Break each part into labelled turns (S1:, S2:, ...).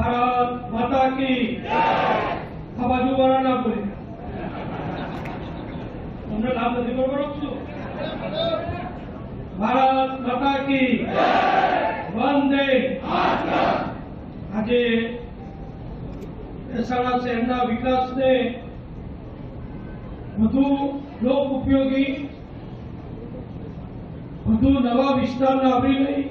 S1: भारत माता की आ बाजू वाला ना बोले तुमने नाम नहीं बरोबर छो भारत माता की वंदे आज महेसाणा शहरना विकास ने વધુ લોક ઉપયોગી વધુ નવા વિસ્તારને આવરી લઈ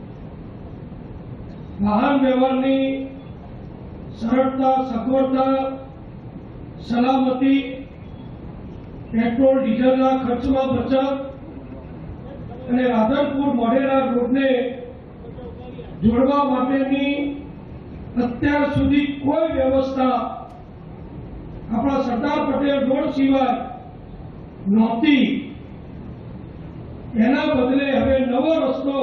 S1: વાહન વ્યવહારની સરળતા સગવડતા સલામતી પેટ્રોલ ડીઝલના ખર્ચમાં બચત અને રાધનપુર મોઢેરા રોડને જોડવા માટેની અત્યાર સુધી કોઈ વ્યવસ્થા अपना सरदार पटेल रोड सिवाय नहोती एना बदले हवे नवो रस्तो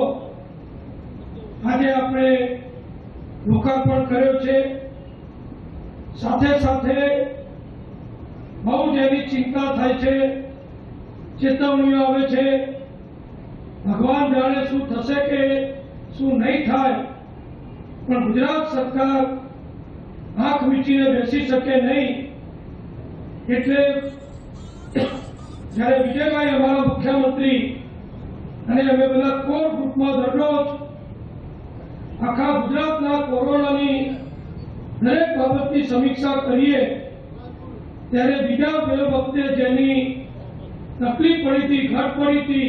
S1: आज आपणे लोकार्पण कर्यो छे। साथे साथे बहु जेनी चिंता थाय छे, चेतवणीओ आवे छे, भगवान जाणे शुं थशे के शुं नहीं थाय, पण गुजरात सरकार आंख मीचीने बेसी शके नहीं। એટલે જ્યારે વિજયભાઈ અમારા મુખ્યમંત્રી અને અમે બધા કોર ગ્રુપમાં દરરોજ આખા ગુજરાતના કોરોનાની દરેક બાબતની સમીક્ષા કરીએ ત્યારે બીજા બે વખતે જેની તકલીફ પડી હતી, ઘટ પડી હતી,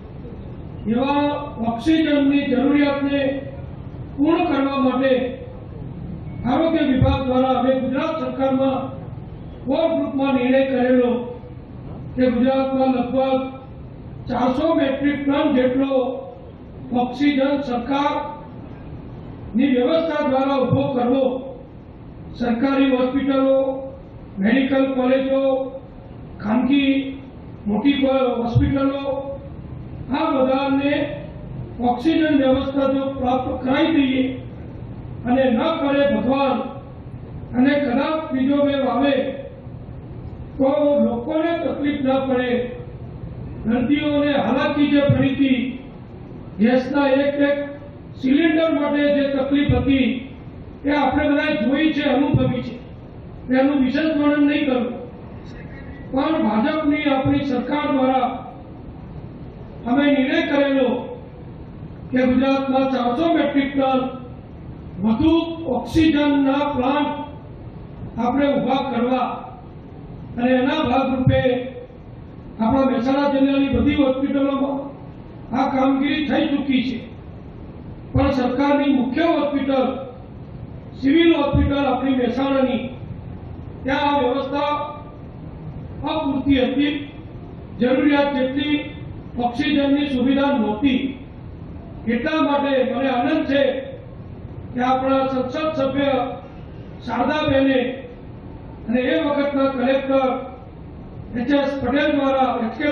S1: એવા ઓક્સિજનની જરૂરિયાતને પૂર્ણ કરવા માટે આરોગ્ય વિભાગ દ્વારા અમે ગુજરાત સરકારમાં कोर ग्रुप में निर्णय करेलो कि गुजरात में लगभग 400 मेट्रिक टन जेटलो ऑक्सीजन सरकार नी व्यवस्था द्वारा उभो करवो। सरकारी हॉस्पिटलों, मेडिकल कॉलेजों, खानगी मोटी हॉस्पिटलों आ बधाने ऑक्सीजन व्यवस्था जो प्राप्त कराई दीए अने न करे भगवान अने कदाच बीजो वेव आवे तो लोकोने तकलीफ न पड़े, दर्दीओने हालाकी जे पड़ी थी, गैसना एक सिलिंडर माटे जे तकलीफ हती ए आपणे बधाए जोई छे, अनुभवी छे, एनुं विशेष वर्णन नहीं करूं। पण भाजपनी आपणी सरकार द्वारा अमे निर्णय करेलो कि गुजरातमां 400 मेट्रिक टन વધુ ઓક્સિજનના પ્લાન્ટ આપણે ઉભા કરવા અને એના ભાગરૂપે આપણા મહેસાણા જિલ્લાની બધી હોસ્પિટલોમાં આ કામગીરી થઈ ચૂકી છે। પણ સરકારની મુખ્ય હોસ્પિટલ સિવિલ હોસ્પિટલ આપણી મહેસાણાની ત્યાં આ વ્યવસ્થા અપૂરતી હતી, જરૂરિયાત જેટલી ઓક્સિજનની સુવિધા નહોતી। એટલા માટે મને આનંદ છે कि अपना संसद सभ्य शारदाबेने अने ए वखतना कलेक्टर एच.एस. पटेल द्वारा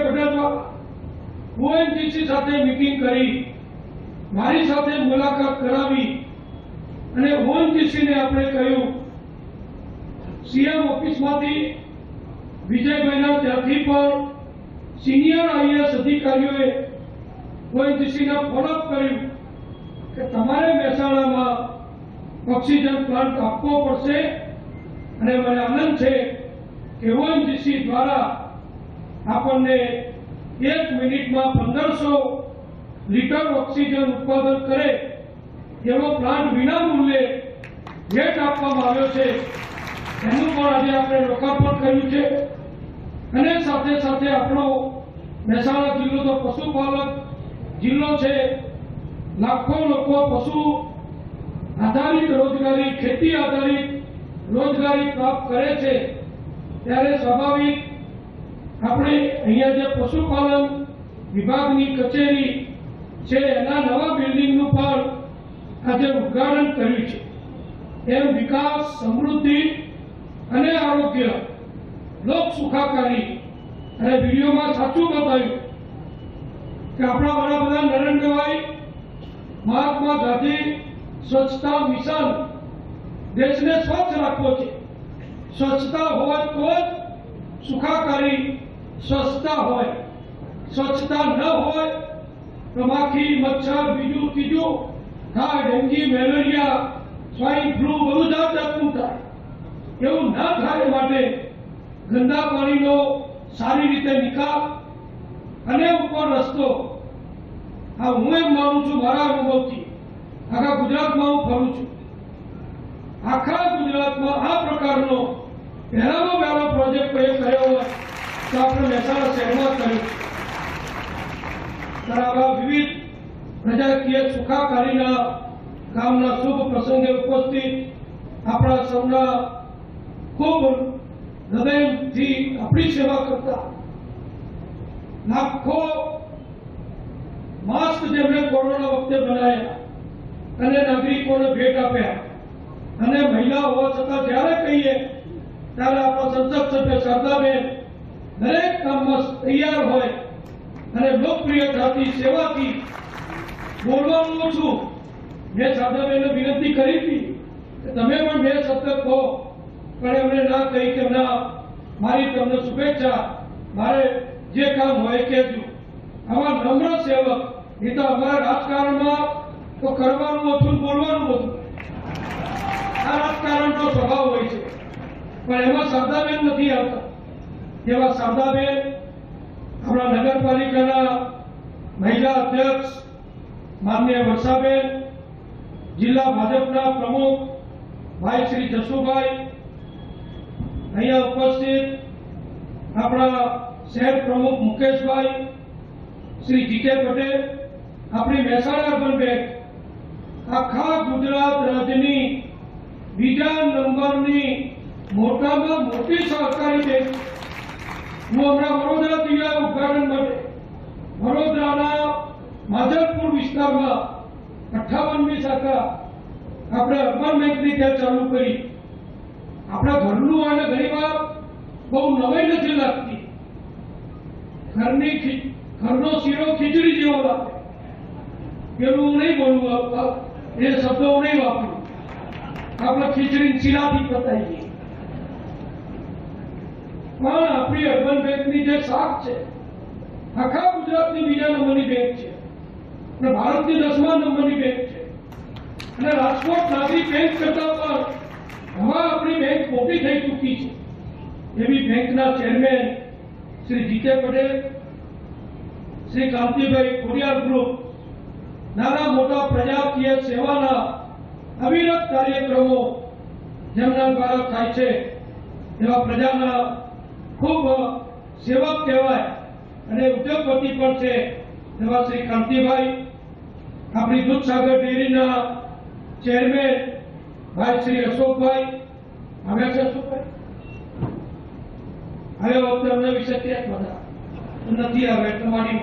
S1: ओएनजीसी साथे मीटिंग करी, मारी साथे मुलाकात करावी अने ओएनजीसी ने आपणे कह्युं सीएम ऑफिसमांथी विजयभाईना त्याथी पण सीनियर आईएएस अधिकारीओए ओएनजीसी ने फॉलोअप कर्युं कि तमारे महेसाणामां ऑक्सीजन प्लांट आपवो पड़शे अने मने आनंद छे कि ओएनजीसी द्वारा आपने 1 मिनिट में 1500 लीटर ऑक्सीजन उत्पादन करे एवो प्लांट विना मूल्ये भेट आपवामां आव्यो छे। एनुं पण आजे आपणे लोकार्पण कर्युं छे अने साथे साथे आपणो महेसाणा जिल्लो तो पशुपालक जिल्लो छे। लाखों लोग पशु आधारित रोजगारी, खेती आधारित रोजगारी प्राप्त करे छे, त्यारे स्वाभाविक आपणे अहींया जे पशुपालन विभागनी कचेरी छे एना नवा बिल्डिंगनुं पण आजे उद्घाटन कर्युं छे। एम विकास, समृद्धि अने आरोग्य, लोक सुखाकारी अने विडियोमां साचुं बताव्युं कि आपणा वडाप्रधान नरेंद्रभाई महात्मा गांधी स्वच्छता मिशन देश ने स्वच्छ राखवो छे। स्वच्छता होय तो सुखाकारी स्वच्छता होय, स्वच्छता न होय तो माखी, मच्छर, बीजू तीजू થાય, ડેન્ગ્યુ, મેલેરિયા, સ્વાઇન ફ્લૂ બધું જાત જાતનું થાય, એવું ના થાય એ માટે ગંદા પાણીનો સારી રીતે નિકાલ અને ઉપર રસ્તો, આ હું એમ માનું છું મારા અનુભવથી, આખા ગુજરાતમાં હું ફરું છું, આખા ગુજરાતમાં આ પ્રકારનો પહેલામાં પહેલો પ્રોજેક્ટ કોઈ કર્યો હોય તો આપણે મહેસાણા શહેરમાં કર્યો છે. આવા વિવિધ પ્રજાકીય સુખાકારીના કામના શુભ પ્રસંગે ઉપસ્થિત આપણા સૌના ખૂબ હૃદયથી આપણી સેવા કરતા લાખો માસ્ક જેમણે કોરોના વખતે બનાવ્યા અને નાગરિકોને ભેટ આપ્યા, અને મહિલા હોવા છતાં જ્યારે કહીએ ત્યારે આપણા સંસદ સભ્ય શારદાબેન દરેક કામમાં તૈયાર હોય અને લોકપ્રિયતાથી સેવાથી બોલવાનું ઓછું. મેં શારદાબેનને વિનંતી કરી હતી કે તમે પણ બે શબ્દ કહો, પણ એમણે ના કહી કે ના, મારી તમને શુભેચ્છા, મારે જે કામ હોય કહેજો. આવા નમ્ર સેવક, એ તો અમારા રાજકારણમાં તો કરવાનું ઓછું, બોલવાનું ઓછું, આ રાજકારણનો સ્વભાવ હોય છે, પણ એમાં શારદાબેન નથી આવતા. જેવા શારદાબેન આપણા નગરપાલિકાના મહિલા અધ્યક્ષ માનનીય વર્ષાબેન, જિલ્લા ભાજપના પ્રમુખ ભાઈ શ્રી જસુભાઈ, અહીંયા ઉપસ્થિત આપણા શહેર પ્રમુખ મુકેશભાઈ, શ્રી જીકે પટેલ, આપણી મહેસાણા અર્બન બેંક આખા ગુજરાત રાજ્યની બીજા નંબરની મોટામાં મોટી સહકારી બેંક. હું હમણાં વડોદરાથી આવ્યો ઉદઘાટન માટે. વડોદરાના માધવપુર વિસ્તારમાં 58મી શાખા આપણે અર્બન બેંકની ત્યાં ચાલુ કરી. આપણા ઘરનું અને ઘણીવાર બહુ નવાઈ નથી લાગતી. ઘરનો શીરો ખીચડી જેવો લાગે. પેલું હું નહીં બોલવું, એ શબ્દો હું નહીં વાપરું. આપણે ખીચડી શીરાથી પતાવી દઈએ. પણ આપણી અર્બન બેંકની જે શાખ છે, આખા ગુજરાતની બીજા નંબરની બેંક છે અને ભારતની 10મા નંબરની બેંક છે. અને રાજકોટ નાગરિક બેંક કરતા પણ હવે આપણી બેંક મોટી થઈ ચૂકી છે. એવી બેંકના chairman Shri GK Patel, Shri Kantibhai Khodiyar group, નાના મોટા પ્રજાકીય સેવાના અવિરત કાર્યક્રમો જેમના દ્વારા થાય છે, એવા પ્રજાના ખૂબ સેવક કહેવાય અને ઉદ્યોગપતિ પણ છે એવા શ્રી કાંતિભાઈ, આપણી દૂધસાગર ડેરીના ચેરમેન ભાઈ શ્રી અશોકભાઈ, આવ્યા છે અશોકભાઈ? આવ્યા વખતે અમને વિશે ક્યાંક બધા નથી આવે તમારી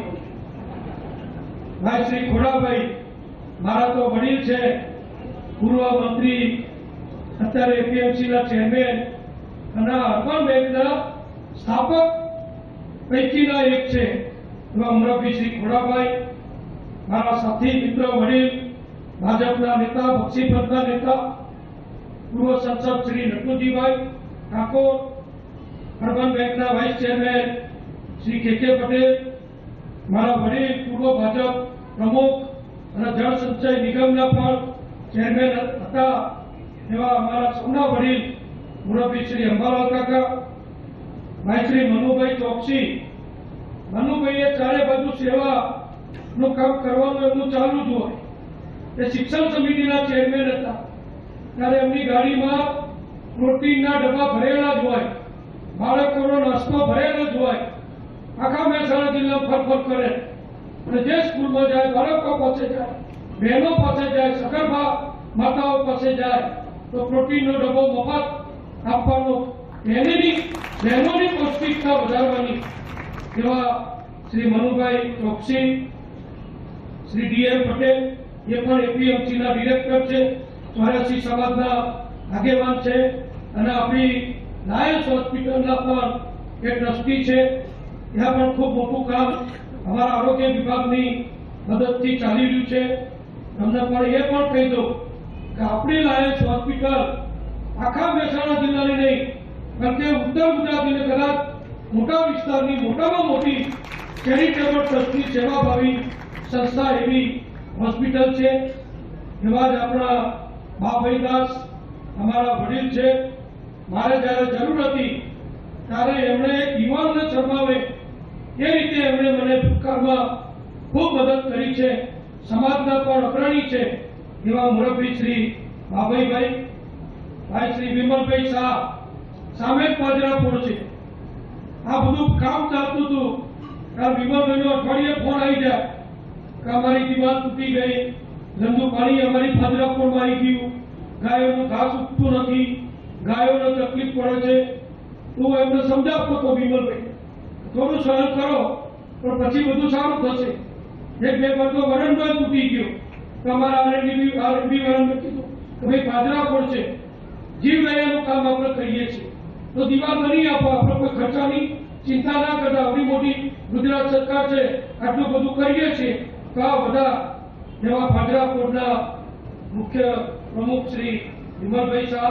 S1: ભાઈ શ્રી ખોડાભાઈ, મારા તો વડીલ છે, પૂર્વ મંત્રી, અત્યારે એપીએમસીના ચેરમેન અને અર્બન બેંકના સ્થાપક પૈકીના એક છે એવા મુરબ્બી શ્રી ખોડાભાઈ, મારા સાથી મિત્ર વડીલ, ભાજપના નેતા, બક્ષીપંથના નેતા, પૂર્વ સંસદ શ્રી નટુજીભાઈ ઠાકોર, અર્બન બેંકના vice chairman Shri K Patel, મારા વડીલ પૂર્વ ભાજપ પ્રમુખ અને જળ સંચય નિગમના પણ ચેરમેન હતા એવા અમારા સૌના વડીલ મુરબ્બી શ્રી અંબાલાલ કાકા, ભાઈ શ્રી મનુભાઈ ચોકસી. મનુભાઈએ ચારે બાજુ સેવાનું કામ કરવાનું એમનું ચાલુ જ હોય. એ શિક્ષણ સમિતિના ચેરમેન હતા, ત્યારે એમની ગાડીમાં પ્રોટીનના ડબ્બા ભરેલા જ હોય, બાળકોનો નાસ્તો ભરેલો જ હોય. આખા મહેસાણા જિલ્લામાં ફરફર કરે અને જે સ્કૂલમાં જાય, બાળકો પાસે જાય, બહેનો પાસે જાય, સગર્ભા માતાઓ પાસે જાય તો પ્રોટીનનો ડબ્બો મફત આપવાનો, બહેનોની પૌષ્ટિકતા વધારવાની. એવા શ્રી મનુભાઈ ચોકસી, શ્રી ડીએમ પટેલ, એ પણ એપીએમસીના ડિરેક્ટર છે, 84 સમાજના આગેવાન છે અને આપણી લાયન્સ હોસ્પિટલના પણ એ ટ્રસ્ટી છે. ત્યાં પણ ખૂબ મોટું કામ અમારા આરોગ્ય વિભાગની મદદથી ચાલી રહ્યું છે. તમને પણ એ પણ કહી દઉં કે આપણી લાયન્સ હોસ્પિટલ આખા મહેસાણા જિલ્લાની નહીં, પણ કે ઉત્તર ગુજરાતની કદાચ મોટા વિસ્તારની મોટામાં મોટી ચેરિટેબલ ટ્રસ્ટની સેવાભાવી સંસ્થા એવી હોસ્પિટલ છે. એવા જ આપણા બાભાઈ દાસ અમારા વડીલ છે, મારે જ્યારે જરૂર હતી ત્યારે એમણે યુવાનને શરમાવે એ રીતે એમણે મને ભૂતકાળમાં ખૂબ મદદ કરી છે, સમાજના પણ અગ્રણી છે એવા મુરબ્બી શ્રી બાભાઈભાઈ, ભાઈ શ્રી વિમલભાઈ શાહ સામે પાજરાપુર છે. આ બધું કામ ચાલતું હતું ત્યારે વિમલભાઈનો અઠવાડિયે ફોન આવી જાય કે અમારી દિવાલ તૂટી ગઈ, ગંદુ પાણી અમારી પાજરાપુરમાં આવી ગયું, ગાયોનું ઘાસ ઉગતું નથી, ગાયોને તકલીફ પડે છે. તું એમને સમજાવતો હતો વિમલભાઈ, થોડું સહન કરો પણ પછી બધું સારું થશે. એક બે વાર તો વરંડો તૂટી ગયો તો અમારા આરએનબી વરંડો કીધું કે ભાઈ પાજરાપુર છે, જીવ દયાનું કામ આપણે કરીએ છીએ તો દિવાલ બની આપો, આપણે કોઈ ખર્ચાની ચિંતા ના કરતા. આવડી મોટી ગુજરાત સરકાર છે, આટલું બધું કરીએ છીએ તો આ બધા એવા પાજરાપુરના મુખ્ય પ્રમુખ શ્રી વિમલભાઈ શાહ,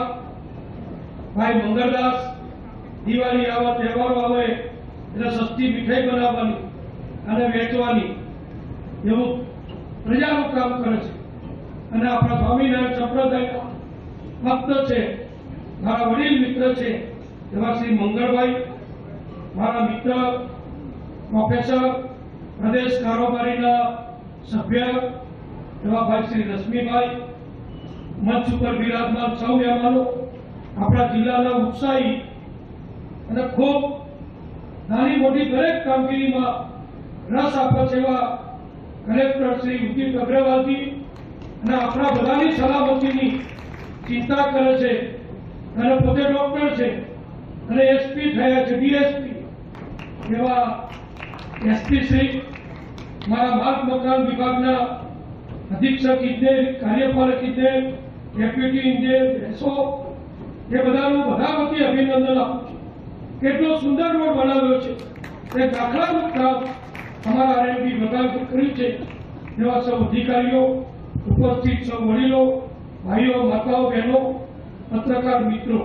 S1: ભાઈ મંગળદાસ, દિવાળી આવા તહેવારો આવે એટલે સસ્તી મીઠાઈ બનાવવાની અને વેચવાની એવું પ્રજાનું કામ કરે છે. અને આપણા સ્વામિનારાયણ સંપ્રદાયના ભક્ત છે, મારા વડીલ મિત્ર છે એવા શ્રી મંગળભાઈ, મારા મિત્ર પ્રોફેસર, પ્રદેશ કારોબારીના સભ્ય એવા ભાઈ શ્રી રશ્મિભાઈ, મંચ ઉપર બિરાજમાન સૌ મહેમાનો, આપણા જિલ્લાના ઉત્સાહી અને ખૂબ નાની મોટી દરેક કામગીરીમાં રસ આપે છે એવા કલેક્ટર શ્રી ઉદિત અગ્રવાલજી અને આપણા બધાની સલામતીની ચિંતા કરે છે અને પોતે ડોક્ટર છે અને એસપી થયા છે, ડીએસપી એવા એસપી શ્રી, મારા માર્ગ મકાન વિભાગના અધિક્ષક ઇજનેર, કાર્યપાલક ઇજનેર, ડેપ્યુટી ઇજનેર, એસઓ, એ બધાનું બધા વતી અભિનંદન આપું છું. કેટલો સુંદર રોડ બનાવ્યો છે તે દાખલારૂપ કામ અમારા આરએનબી વિભાગે કર્યું છે. એવા સૌ અધિકારીઓ, ઉપસ્થિત સૌ વડીલો, ભાઈઓ, માતાઓ, બહેનો, પત્રકાર મિત્રો,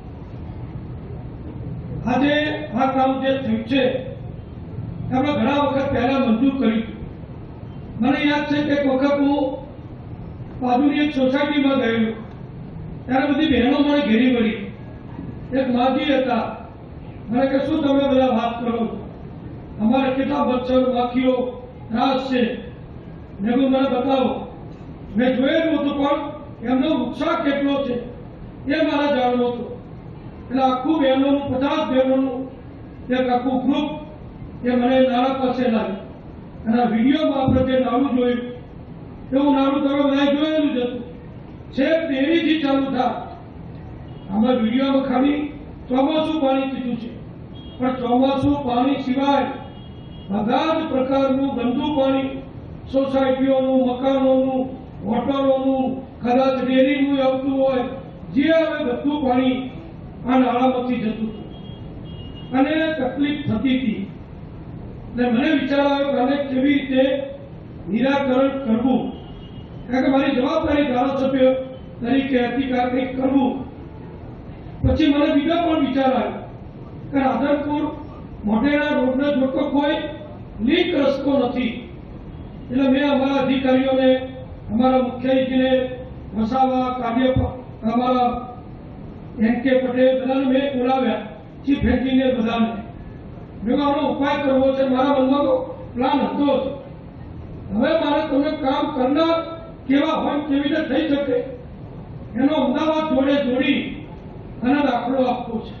S1: આજે આ કામ જે થયું છે આપણે ઘણા વખત પહેલા મંજૂર કર્યું. મને યાદ છે કે એક વખત હું બાજુની એક સોસાયટીમાં ગયેલો ત્યારે બધી બહેનો મને ઘેરી વળી. એક માજી હતા, મને કે શું તમે બધા વાત કરો છો, અમારે કેટલા મચ્છર માખીઓ ત્રાસ છે, મેં કહ્યું મને બતાવો. મેં જોયેલું હતું પણ એમનો ઉત્સાહ કેટલો છે એ મારે જાણવું હતું. એટલે આખું બહેનોનું 50 બહેનોનું એક આખું ગ્રુપ એ મને નાણા પાસે લાવ્યું અને વિડીયોમાં આપણે જે નાણું જોયું એવું નાણું તમે બધા જોયેલું જ હતું. છેક ડેરીથી ચાલુ થાય. આમાં વિડીયોમાં ખાલી ચોમાસું પાણી કીધું છે પણ ચોમાસું પાણી સિવાય બધા જ પ્રકારનું ગંદુ પાણી સોસાયટીઓનું, મકાનોનું, હોટલોનું, કદાચ ડેરીનું આવતું હોય, જે હવે બધું પાણી આ નાળામાંથી જતું હતું અને તકલીફ થતી હતી. એટલે મને વિચાર આવ્યો કે આને કેવી રીતે નિરાકરણ કરવું, કારણ કે મારી જવાબદારી ધારાસભ્ય તરીકે હતી કે કંઈક કરવું. પછી મને બીજો પણ વિચાર આવ્યો કે રાધનપુર મોઢેરા રોડને જોડતો કોઈ લીક રસ્તો નથી. એટલે મેં અમારા અધિકારીઓને, અમારા મુખ્ય ઇજનેર વસાવા, અમારા એન.કે. પટેલ બધાને મેં બોલાવ્યા, ચીફ એન્જિનિયર બધાને. મેં આનો ઉપાય કરવો છે. મારા મનમાં તો પ્લાન હતો જ. હવે મારે તમે કામ કરનાર કેવા હોય, કેવી રીતે થઈ શકે એનો અમદાવાદ જોડે જોડી અને દાખલો આપવો છે.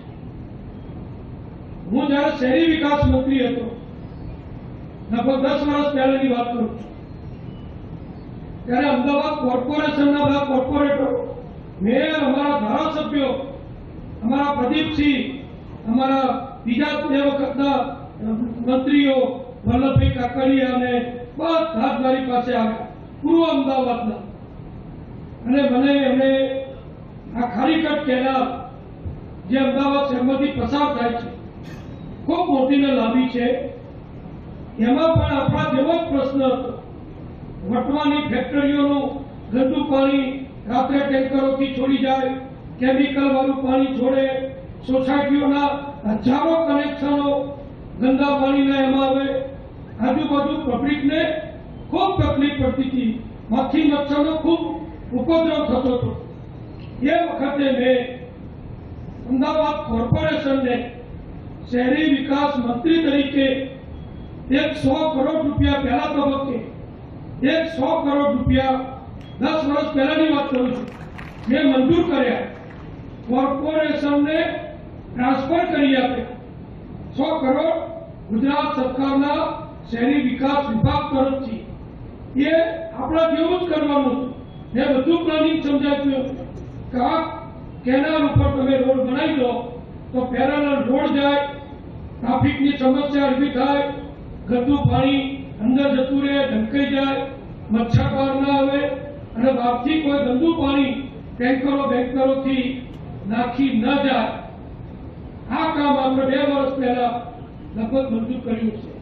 S1: હું જયારે શહેરી વિકાસ મંત્રી હતો, લગભગ 10 વર્ષ પહેલાની વાત કરું છું, ત્યારે અમદાવાદ કોર્પોરેશનના બધા કોર્પોરેટરો, મેયર, અમારા ધારાસભ્યો, અમારા પ્રદીપસિંહ, અમારા બીજા તે વખતના મંત્રીઓ વલ્લભભાઈ કાકડિયા અને બધા જ મારી પાસે આવ્યા, પૂર્વ અમદાવાદના. અને મને એમણે આ ખારીકટ કેનાલ જે અમદાવાદ શહેરમાંથી પસાર થાય છે, ખૂબ મોટી ને લાંબી છે, એમાં પણ આપણા જેવો જ પ્રશ્ન હતો. વટવાની ફેક્ટરીઓનું ગંદુ પાણી રાત્રે ટેન્કરોથી છોડી જાય, કેમિકલ વાળું પાણી છોડે, સોસાયટીઓના હજારો કનેક્શનો ગંદા પાણીના એમાં આવે, આજુબાજુ પબ્લિકને ખૂબ તકલીફ પડતી હતી, માખી મચ્છરનો ખૂબ ઉપદ્રવ થતો હતો. એ વખતે મેં અમદાવાદ કોર્પોરેશનને શહેરી વિકાસ મંત્રી તરીકે 100 કરોડ રૂપિયા પહેલા તબક્કે 100 કરોડ રૂપિયા 10 વર્ષ પહેલાની વાત કરું છું મેં મંજૂર કર્યા, કોર્પોરેશનને ટ્રાન્સફર કરી આપ્યા. 100 કરોડ ગુજરાત સરકારના શહેરી વિકાસ વિભાગ તરફથી. એ આપણા જેવું જ કરવાનું હતું. મેં બધું પ્લાનિંગ સમજાવ્યું કે આ કેનાલ ઉપર તમે રોડ બનાવી દો તો પેરેલલ રોડ જાય, ટ્રાફિકની સમસ્યા ઊભી થાય, ગંદુ પાણી અંદર જતું રહે, ઢંકાઈ જાય, મચ્છર બહાર ના આવે અને બહારથી કોઈ ગંદુ પાણી ટેન્કરો બેન્કરોથી નાખી ન જાય. આ કામ આપણે 2 વર્ષ પહેલા લગભગ મંજૂર કર્યું છે.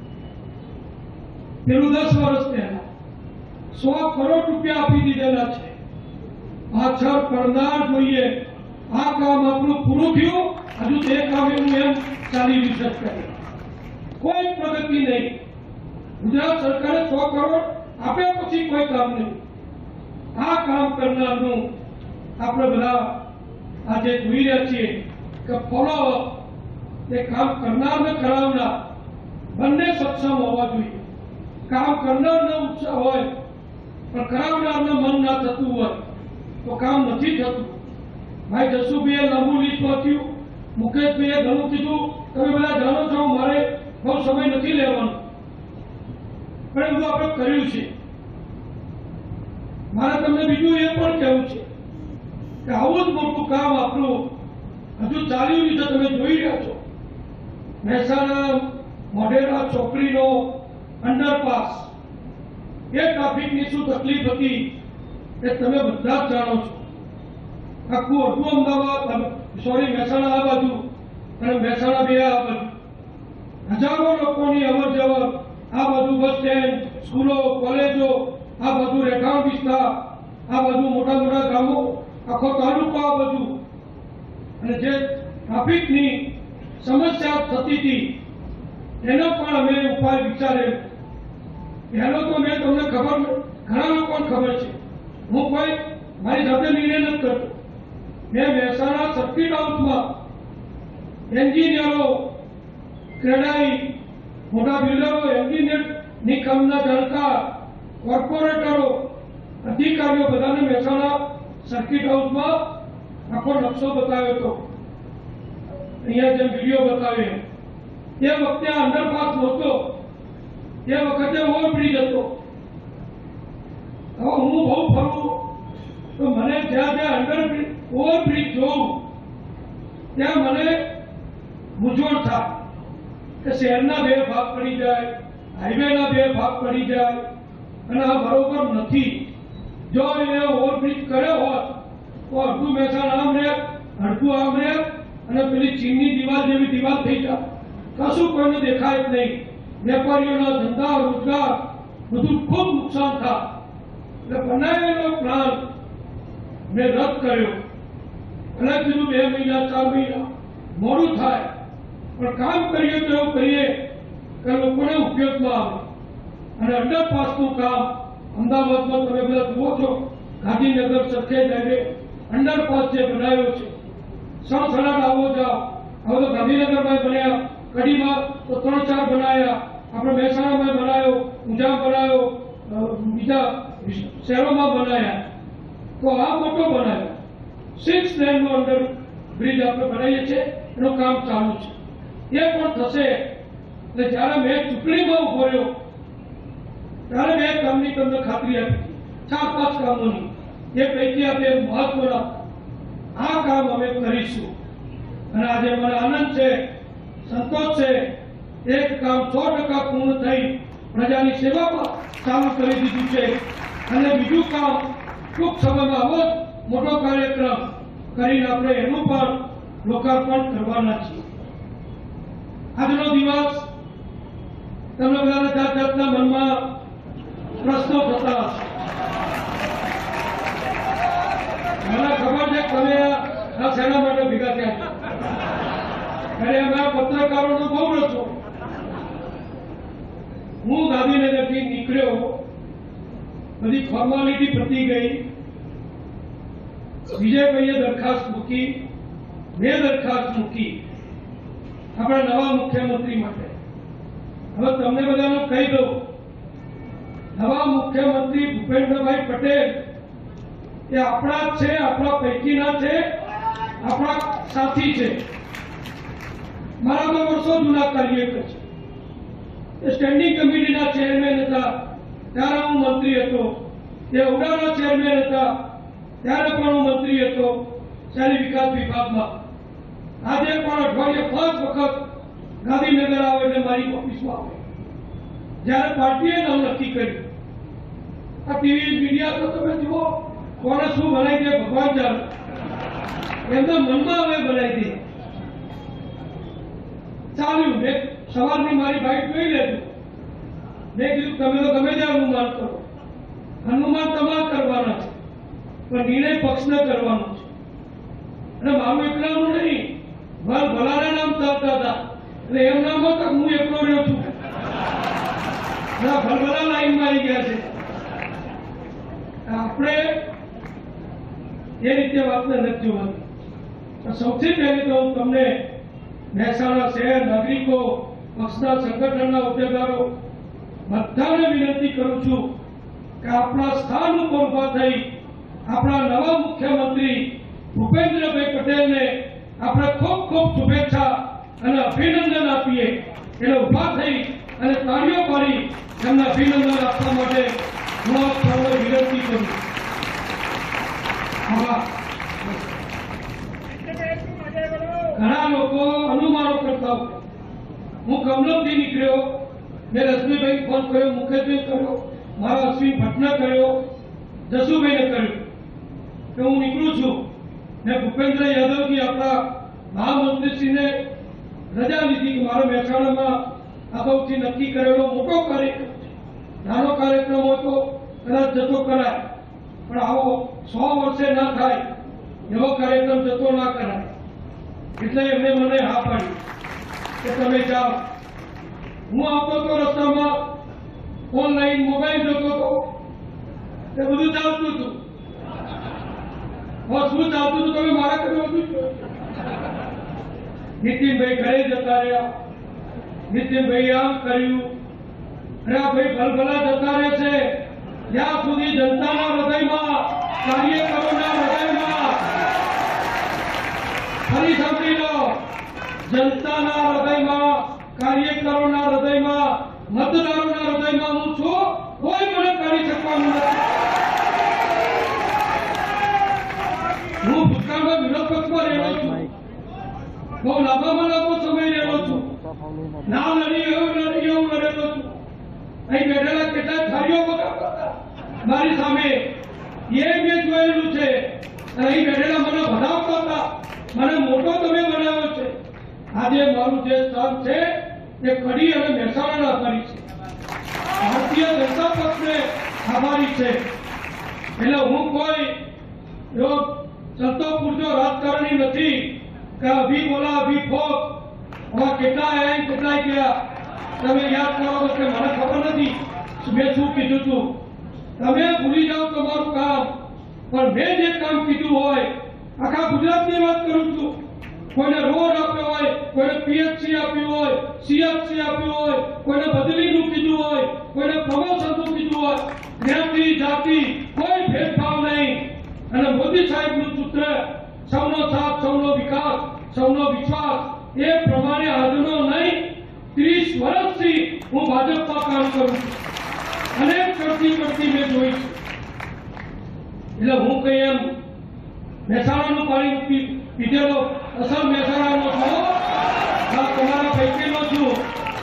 S1: પેલું 10 વર્ષ પહેલા 100 કરોડ રૂપિયા આપી દીધેલા છે. પાછળ કરનાર જોઈએ. આ કામ આપણું પૂરું થયું, હજુ તે કામ એમ ચાલી રિસર્ચ કરે, કોઈ પ્રગતિ નહીં. ગુજરાત સરકારે 100 કરોડ આપ્યા પછી કોઈ કામ નહીં. આ કામ કરનારનું આપણે બધા આજે જોઈ રહ્યા છીએ કે ફોલો એ કામ કરનાર ને કરાવનાર બંને સક્ષમ હોવા જોઈએ. કામ કરનારનો ઉત્સાહ હોય પણ કરાવનારનું મન ના થતું હોય તો કામ નથી થતું. ભાઈ જસુભાઈએ લાંબુ લિસ્ટ વાંચ્યું, મુકેશભાઈએ ઘણું કીધું, તમે બધા જાણો છો, મારે બહુ સમય નથી લેવાનો, પણ એવું આપણે કર્યું છે. મારે તમને બીજું એ પણ કહેવું છે કે આવું જ મોટું કામ આપણું હજુ ચાલ્યું છે. તમે જોઈ રહ્યા છો મહેસાણા મોઢેરા ચોકડીનો અંડરપાસ, એ ટ્રાફિકની શું તકલીફ હતી એ તમે બધા જ જાણો છો. આખું અડધું અમદાવાદ, મહેસાણા આ બાજુ અને મહેસાણા બે આ બાજુ, હજારો લોકોની અવર જવર. આ બાજુ બસ સ્ટેન્ડ, સ્કૂલો, કોલેજો, આ બાજુ રહેઠાણ વિસ્તાર, આ બાજુ મોટા મોટા ગામો, આખો તાલુકો આ બાજુ. અને જે ટ્રાફિકની સમસ્યા થતી હતી એનો પણ અમે ઉપાય વિચારેલો. પહેલો તો મેં તમને ખબર, ઘણા લોકોને ખબર છે, હું કોઈ મારી જાતે નિર્ણય નથી કરતો. મેં મહેસાણા સર્કિટ હાઉસમાં એન્જિનિયરો, ક્રેડાઈ, મોટા બિલ્ડરો, એન્જિનિયરની કામના જાણકાર, કોર્પોરેટરો, અધિકારીઓ બધાને મહેસાણા સર્કિટ હાઉસમાં આખો નકશો બતાવ્યો હતો. અહીંયા જે વિડીયો બતાવે એ વખતે અંડરપાસ નહોતો, એ વખતે ઓવરબ્રિજ હતો. હવે હું બહુ ફરું તો મને જ્યાં જ્યાં ઓવરબ્રિજ જોઉં ત્યાં મને મૂંઝવણ થાય કે શહેરના 2 ભાગ પડી જાય, હાઈવેના 2 ભાગ પડી જાય અને આ બરોબર નથી. જો એ ઓવરબ્રિજ કર્યો હોત તો અડધું મહેસાણા આમ રહે, અડધું આમ રહે અને પેલી ચીનની દિવાલ જેવી દિવાલ થઈ જાય, કશું કોઈને દેખાય જ નહીં. વેપારીઓના ધંધા, રોજગાર બધું ખૂબ નુકસાન થાય. એટલે બનાવેલો પ્લાન મેં રદ કર્યો. અને કીધું 2 મહિના 4 મહિના મોડું થાય પણ કામ કરીએ તો એવું કરીએ કે લોકોને ઉપયોગમાં આવે. અને અંડરપાસનું કામ અમદાવાદમાં તમે બધા જુઓ છો, ગાંધીનગર સરખેજ હાઈવે અંડરપાસ જે બનાવ્યો છે, સડસડાટ આવો જાઓ. હવે તો ગાંધીનગરમાં બન્યા, કડીમાં તો 3-4 બનાવ્યા, આપણે મહેસાણામાં બનાવ્યો, ઊંઝા બનાવ્યો, બીજા શહેરોમાં બનાવ્યા. તો આ મોટો બનાવ્યો 6 લેનનો અંડર બ્રિજ આપણે બનાવીએ છીએ, એનું કામ ચાલુ છે. એ પણ થશે. એટલે જ્યારે મેં ચૂંટણીમાં ઉભો રહ્યો ત્યારે મેં કામની તમને ખાતરી આપી, 4-5 કામોની. એ પૈકી આપણે મહત્વના આ કામ અમે કરીશું. અને આજે મને આનંદ છે, સંતોષ છે, એક કામ 100% પૂર્ણ થઈ પ્રજાની સેવામાં ચાલુ કરી દીધું છે. અને બીજું કામ ટૂંક સમયમાં આવો જ મોટો કાર્યક્રમ કરીને આપણે એનું પણ લોકાર્પણ કરવાના છીએ. આજનો દિવસ તમને બધાને જાત જાતના મનમાં પ્રશ્નો થતા હશે. મને ખબર છે તમે આ શેના માટે ભેગા થયા છો. ત્યારે અમારા પત્રકારોનો બહુ રસ. હું ગાંધીનગરથી નીકળ્યો, બધી ફોર્માલિટી પતી ગઈ વિજયભાઈએ દરખાસ્ત મૂકી, મેં દરખાસ્ત મૂકી આપણા નવા મુખ્યમંત્રી માટે. હવે તમને બધાનું કહી દઉં, નવા મુખ્યમંત્રી ભૂપેન્દ્રભાઈ પટેલ એ આપણા જ છે, આપણા પૈકીના છે, આપણા સાથી છે. મારા તો વર્ષો જૂના કાર્યકર છે. સ્ટેન્ડિંગ કમિટીના ચેરમેન હતા ત્યારે હું મંત્રી હતો, એ ઉડાના ચેરમેન હતા ત્યારે પણ હું મંત્રી હતો શહેરી વિકાસ વિભાગમાં. આજે પણ અઠવાડિયે 5 વખત ગાંધીનગર આવે એટલે મારી ઓફિસમાં આવે. જ્યારે પાર્ટીએ નામ નક્કી કર્યું, આ ટીવી મીડિયા તો તમે જુઓ કોને શું બનાવી દે ભગવાન જાણે, એમના મનમાં હવે બનાવી દે. ચાલ્યું, મેં સવારની મારી બાઈટ જોઈ લેજો. મેં કીધું તમે તો ગમે તે અનુમાન કરો, અનુમાન તમારે કરવાના છે, પણ નિર્ણય પક્ષને કરવાનો છે. અને મારું એકલાનું નહીં, ભલાના નામ ચાલતા હતા એટલે એમ નામ હતા હું એકલો રહ્યો છું. ભલભલા લાઈન મારી ગયા છે. આપણે એ રીતે વાતને નથી જોવાની. સૌથી પહેલી તો હું તમને મહેસાણા શહેર નાગરિકો, પક્ષના સંગઠનના હોદ્દેદારો બધાને વિનંતી કરું છું કે આપણા સ્થાન ઉપર ઉભા થઈ આપણા નવા મુખ્યમંત્રી ભૂપેન્દ્રભાઈ પટેલને આપણે ખૂબ ખૂબ શુભેચ્છા અને અભિનંદન આપીએ. એટલે ઉભા થઈ અને તાળીઓ પાડી એમને અભિનંદન આપવા માટે હું આપ સૌને વિનંતી કરું. ઘણા લોકો અનુમાનો કરતા હોય. હું કમલમથી નીકળ્યો, મેં રશ્મિભાઈ ફોન કર્યો, મુકેશભાઈ કર્યો, મારા અશ્વિન ભટ્ટને કર્યો, જસુભાઈને કર્યો કે હું નીકળું છું. મેં ભૂપેન્દ્ર યાદવજી આપણા મહામંત્રીશ્રીને રજા લીધી કે મારો મહેસાણામાં અગાઉથી નક્કી કરેલો મોટો કાર્યક્રમ છે. નાનો કાર્યક્રમ હોય તો કદાચ જતો કરાય, પણ આવો 100 વર્ષે ના થાય એવો કાર્યક્રમ જતો ના કરાય. એટલે એમને મને હા પાડી કે તમે જાઓ. હું આવતો તો રસ્તામાં ઓનલાઈન મોબાઈલ જોતો હતો, એ બધું ચાલતું હતું. શું ચાલતું હતું તમે મારા કર્યું હતું. નીતિનભાઈ ઘરે જતા રહ્યા, નીતિનભાઈ આમ કર્યું, અરે આ ભાઈ ભલભલા જતા રહે છે જ્યાં સુધી જનતાના હૃદયમાં, કાર્યકરોના હૃદયમાં, ફરી સાંભળી લો, જનતાના હૃદયમાં, કાર્યકરોના હૃદયમાં, મતદારોના હૃદયમાં હું છું. કોઈ મને કરી શકવાનું નથી. હું ભૂતકાળમાં વિરોધ પક્ષમાં રહેલો છું, બહુ લાંબામાં લાંબો સમય રહેલો છું. ના લડી એવું લડેલો છું. અહીં બેઠેલા કેટલાક ધારીઓ બગાડતા હતા મારી સામે, એ મેં જોયેલું છે. અહીં બેઠેલા મને ભણાવતા હતા, મને મોટો તમે બનાવ્યો છે. આજે મારું જે સ્થાન છે એ કડી અને મહેસાણાના આભારી છે, ભારતીય જનતા પક્ષને આભારી છે. એટલે હું કોઈ એવો ચલતો પૂરતો રાજકારણી નથી કે અભી બોલા અભી ફોક. આમાં કેટલા આવ્યા કેટલા ગયા તમે યાદ કરો તો મને ખબર નથી મેં શું કીધું હતું. તમે ભૂલી જાઓ તમારું કામ, પણ મેં જે કામ કીધું હોય, આખા ગુજરાતની વાત કરું છું, કોઈને રોડ આપ્યો હોય, કોઈને પીએચસી આપ્યું હોય, સીએચસી આપ્યું હોય, કોઈને બદલીનું કીધું હોય, કોઈને પ્રમોશનનું કીધું હોય, જ્ઞાતિ જાતિ કોઈ ભેદભાવ નહીં. અને મોદી સાહેબનું સૂત્ર સૌનો સાથ, સૌનો વિકાસ, સૌનો વિશ્વાસ, એ પ્રમાણે આજનો નહીં 30 વર્ષથી હું ભાજપમાં કામ કરું છું. અનેક કરતી મેં જોઈ છે. એટલે હું કઈ એમ મહેસાણાનું પાણી પીધેલો અસલ મહેસાણાનો છું, તમારા પૈકીનો છું.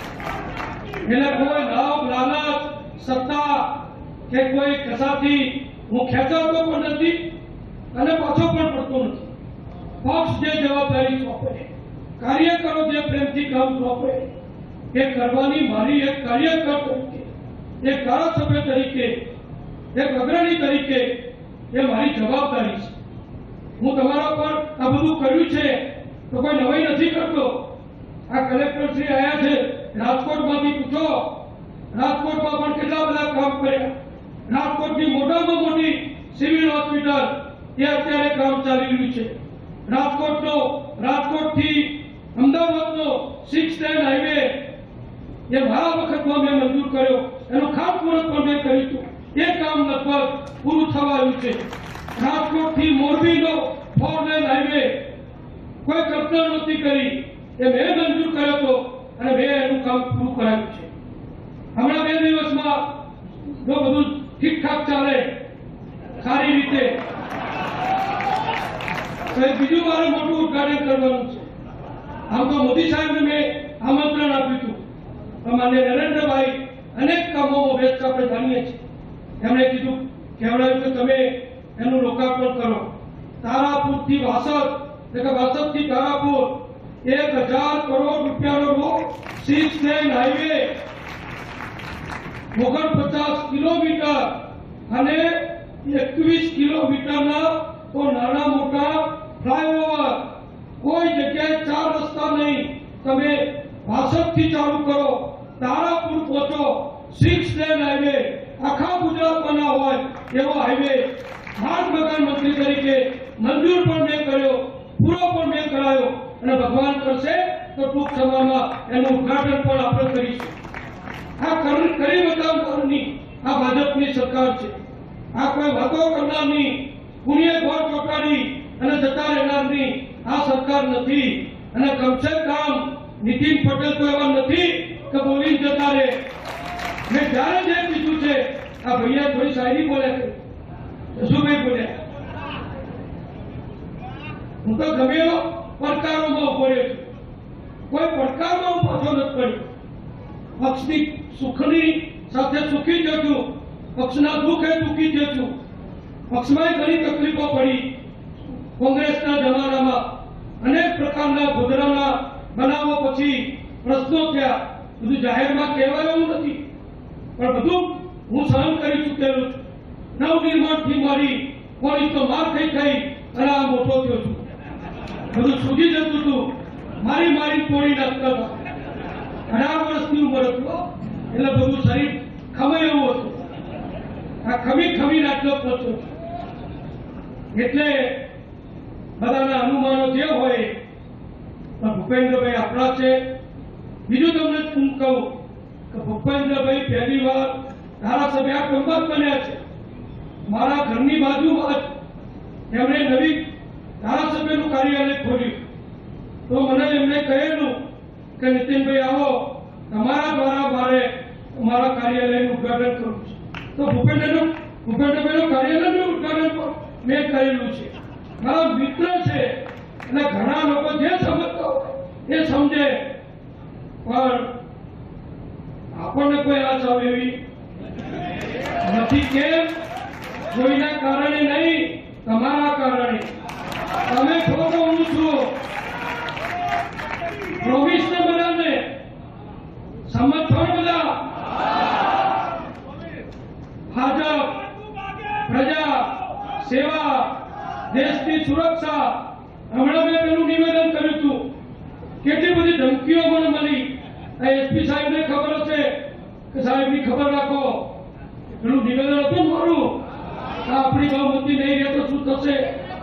S1: એટલે કોઈ લાભ, લાલચ, સત્તા કે કોઈ કશાથી હું ખેંચાતો પણ નથી અને પાછો પણ પડતો નથી. પક્ષ જે જવાબદારી સોંપે, કાર્યકરો જે પ્રેમથી કામ સોંપે, એ કરવાની મારી એક કાર્યકર તરીકે, એક ધારાસભ્ય તરીકે, એક અગ્રણી તરીકે એ મારી જવાબદારી છે. હું તમારા પર આ બધું કર્યું છે તો કોઈ નવાઈ નથી કરતો. આ કલેક્ટર શ્રી આવ્યા છે રાજકોટમાંથી, પૂછો રાજકોટમાં પણ કેટલા બધા કામ કર્યા. રાજકોટની મોટામાં મોટી સિવિલ હોસ્પિટલ એ અત્યારે કામ ચાલી રહ્યું છે। રાજકોટથી અમદાવાદનો 6 લેન હાઈવે એ મારા વખતમાં મેં મંજૂર કર્યો, એનું ખાતમુહૂર્ત પણ મેં કર્યું હતું। એ કામ લગભગ પૂરું થવા આવ્યું છે। રાજકોટથી મોરબીનો 4 લેન હાઈવે કોઈ કલ્પના નહોતી કરી, એ મેં મંજૂર કર્યો હતો અને મેં એનું કામ પૂરું કરાવ્યું છે। હમણાં 2 દિવસમાં જો બધું ઠીકઠાક ચાલે સારી રીતે તો બીજું મારે મોટું ઉદ્ઘાટન કરવાનું છે। આમ તો મોદી સાહેબને મેં આમંત્રણ આપ્યું હતું, પણ માન્ય નરેન્દ્રભાઈ અનેક કામોમાં વ્યસ્ત આપણે જાણીએ છીએ। એમણે કહેવડાવ્યું કે તમે એનું લોકાર્પણ કરો। તારાપુરથી વાસદથી તારાપુર 1000 કરોડ રૂપિયાનો 6 લેન હાઈવે 49 કિલોમીટર અને 21 કિલોમીટરના તો નાના મોટા ફ્લાયઓવર, કોઈ જગ્યાએ 4 રસ્તા નહીં, તમે વાસદથી ચાલુ કરો, તારાપુર પહોંચો, 6 લેન હાઈવે આખા ગુજરાતમાં ના હોય એવો હાઈવે માર્ગ મકાન મંત્રી તરીકે મંજૂર પણ મેં કર્યો, પૂરો પણ મેં કરાયો અને ભગવાન કરશે તો ટૂંક સમયમાં એનું ઉદ્ઘાટન પણ આપણે કરીશું। આ કરી બતાવનારની આ ભાજપની સરકાર છે। આ કોઈ વાતો કરનારની, પુણ્ય ઘોર ચોટાડી અને જતા રહેનારની આ સરકાર નથી। અને કમસે કમ નીતિન પટેલ તો એવા નથી કે બોલી જતા રહે। મેં જ્યારે જે કીધું છે, આ ભૈયા થોડી શાયરી બોલ્યા, શું ભાઈ બોલ્યા, હું તો ગમે એવો પડકારોમાં ઉભો રહ્યો છું, કોઈ પડકારમાં હું પાછો નથી પડ્યો। પક્ષની સુખની સાથે સુખી જજો, પક્ષના દુઃખે દુઃખી જજો। પક્ષમાં ઘણી તકલીફો પડી, કોંગ્રેસના જમાનામાં અનેક પ્રકારના ગોધરાના બનાવો પછી પ્રશ્નો થયા, બધું જાહેરમાં કહેવાય એવું નથી, પણ બધું હું સહન કરી ચૂકેલો છું। નવનિર્માણથી મારી પોલીસનો માર ખાઈ અને આ મોટો થયો છું। બધું સૂજી જતું હતું, મારી તોડી નાખતા હતા। 18 વર્ષની ઉંમર હતો એટલે બધું શરીર ખમે એવું હતું, આ ખમી નાખતો પહોંચ્યો। એટલે બધાના અનુમાનો જે હોય, પણ ભૂપેન્દ્રભાઈ આપણા છે। બીજું તમને હું કહું કે ભૂપેન્દ્રભાઈ પહેલી વાર ધારાસભ્ય આ કંબત બન્યા છે। મારા ઘરની બાજુમાં જ એમણે નવી ધારાસભ્યનું કાર્યાલય ખોલ્યું, તો મને એમણે કહેલું કે નીતિનભાઈ આવો, તમારા દ્વારા મારે મારા કાર્યાલયનું ઉદ્ઘાટન કરવું છે। તો ભૂપેન્દ્રભાઈનું કાર્યાલયનું ઉદ્ઘાટન મેં કરેલું છે। મારા મિત્ર છે અને ઘણા લોકો જે સમજતા હોય એ સમજે, પણ આપણને કોઈ આશા એવી નથી। કેમ? કોઈના કારણે નહીં, તમારા કારણે। તમે છો તો હું છું। પ્રોમિસને બધાને સમજ છો બધા? ભાજપ, પ્રજા સેવા, દેશની સુરક્ષા। હમણાં મેં પેલું નિવેદન કર્યું હતું, કેટલી બધી ધમકીઓ મને મળી। એસપી સાહેબને ખબર હશે કે સાહેબની ખબર રાખો, પેલું નિવેદન હતું મારું, આપણી બહુમતી નહીં રહે તો શું થશે?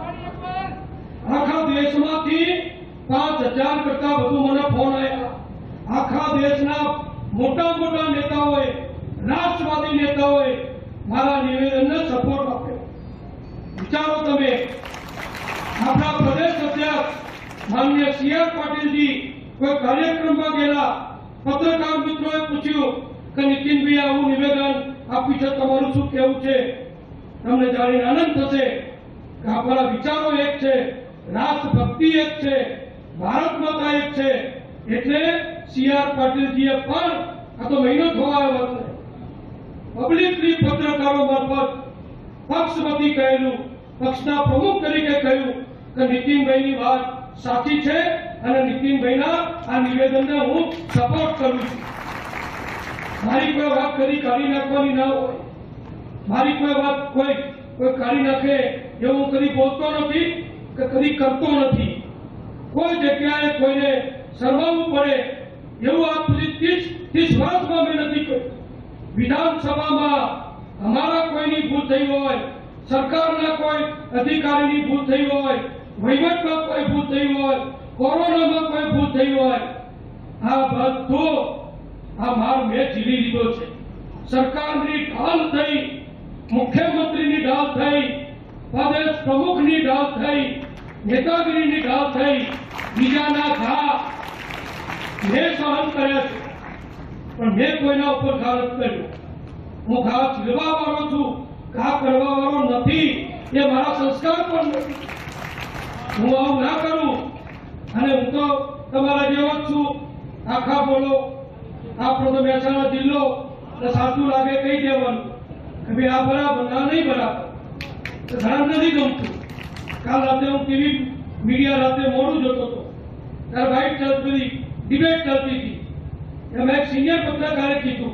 S1: આખા દેશમાંથી 5000 કરતા વધુ મને ફોન આવ્યા। આખા દેશના મોટા નેતાઓએ, રાષ્ટ્રવાદી નેતાઓએ મારા નિવેદનને સપોર્ટ આપ્યો। વિચારો તમે, આપણા પ્રદેશ અધ્યક્ષ માનનીય CR પાટીલજી કોઈ કાર્યક્રમમાં ગયેલા, પત્રકાર મિત્રોએ પૂછ્યું કે નીતિનભાઈ આવું નિવેદન આપ્યું છે, તમારું શું કહેવું છે? તમને જાણીને આનંદ થશે કે આપણા વિચારો એક છે, રાષ્ટ્રભક્તિ એક છે, ભારત માતા એક છે। એટલે CR પાટીલજીએ પણ આ તો મહિનો થવા આવ્યો છે, પબ્લિકલી પત્રકારો મારફત પક્ષવતી કહેલું, પક્ષના પ્રમુખ તરીકે કહ્યું કે નીતિનભાઈની વાત સાચી છે અને નીતિનભાઈના આ નિવેદનને હું સપોર્ટ કરું છું। મારી કોઈ વાત કરી કાઢી નાખવાની ના હોય, મારી કોઈ વાત કોઈ કાઢી નાખે એવું હું કદી બોલતો નથી કે કદી કરતો નથી। કોઈ જગ્યાએ કોઈને સરવાવું પડે એવું આજ સુધી 30 વર્ષમાં મેં નથી કર્યું। વિધાનસભામાં અમારા કોઈની ભૂલ થઈ હોય, सरकारना कोई अधिकारीनी भूल थई होय, वहीवटमां कोई भूल थई होय, कोरोनामां कोई भूल थई होय, आ बधो आ मार में झीली लीधो छे। सरकारनी ढाल थई, मुख्यमंत्रीनी ढाल थई, प्रदेश प्रमुखनी ढाल थई, नेतागिरीनी ढाल थई, बीजाना घा मैं सहन कर्या छे पण मैं कोईना उपर घा नथी कर्यो। हूँ घा झीलवा वाळो छुं, घा करवा वाळो नथी, ए मारा संस्कार पण नथी। हूँ आવું ना करूं અને હું તો તમારા જેવો જ છું। આખા બોલો આપણો તો મહેસાણા જિલ્લો તો સાચું લાગે કહી દેવાનું કે ભાઈ આ બરાબર ના નહીં બરાબર, તો ઘણા નથી ગમતું। કાલ રાતે હું ટીવી મીડિયા રાતે મોડું જોતો હતો ત્યારે વાઇટ ચાલતી ડિબેટ ચાલતી હતી। એમાં એક સિનિયર પત્રકારે કીધું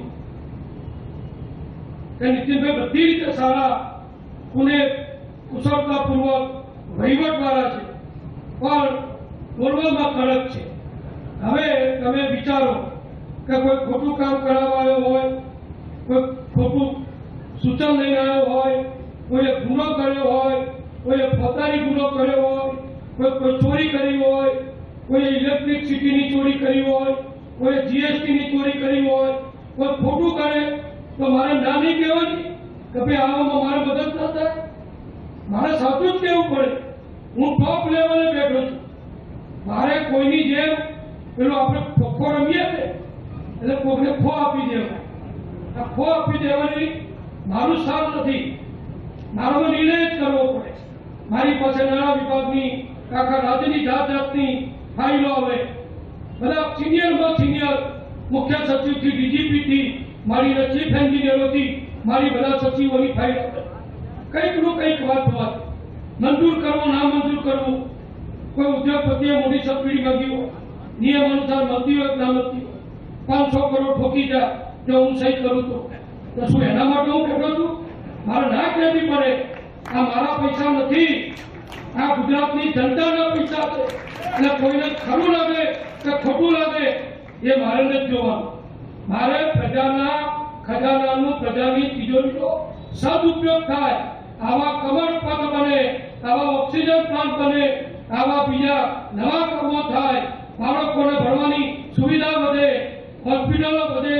S1: કે નીતિનભાઈ બધી રીતે સારા અને કુશળતાપૂર્વક વહીવટવાળા છે પણ બોલવામાં કડક છે। હવે તમે વિચારો કે કોઈ ખોટું કામ કરાવવા આવ્યો હોય, કોઈ ખોટું સૂચન લઈને આવ્યો હોય, કોઈએ ગુનો કર્યો હોય, કોઈએ ફોજદારી ગુનો કર્યો હોય, કોઈ ચોરી કરી હોય, કોઈએ ઇલેક્ટ્રિસિટીની ચોરી કરી હોય, કોઈએ જીએસટીની ચોરી કરી હોય, કોઈ ખોટું કરે તો મારે ના નહીં કહેવાની કે ભાઈ આવામાં મારે મદદ ન થાય, મારે સાચું જ કહેવું પડે। હું ટોપ લેવલે બેઠો છું, મારે કોઈની જેમ પેલો આપણે ખોખો રમીએ ને એટલે કોઈને ખો આપી દેવાય, આ ખો આપી દેવાની મારું સ્થાન નથી। મારો નિર્ણય જ કરવો પડે। મારી પાસે નાણાં વિભાગની આખા રાજ્યની જાત જાતની ફાઇલો આવે, બધા સિનિયરમાં સિનિયર મુખ્ય સચિવથી ડીજીપીથી મારી ચીફ એન્જિનિયરોથી મારી બધા સચિવોની ફાઇલ આવે। કંઈકનું કંઈક વાત હોય, મંજૂર કરવું ના મંજૂર કરવું, કોઈ ઉદ્યોગપતિએ મોટી સબસિડી માંગી હોય, નિયમ અનુસાર મળતી હોય ના મળતી હોય, 500 કરોડ ઠોકી જાય જો હું સહી કરું તો શું એના માટે હું બેઠો છું? મારે ના કહેવી પડે આ મારા પૈસા નથી, આ ગુજરાતની જનતાના પૈસા છે એટલે કોઈને ખરું લાગે કે ખોટું લાગે એ મારે નથી જોવાનું। મારે પ્રજાના ખજાનાનું પ્રજાની તિજોરીનો સદુપયોગ થાય, આવા કમર પગ બને, આવા ઓક્સિજન પ્લાન્ટ બને, આવા બીજા નવા કામો થાય, બાળકોને ભણવાની સુવિધા વધે, હોસ્પિટલો વધે,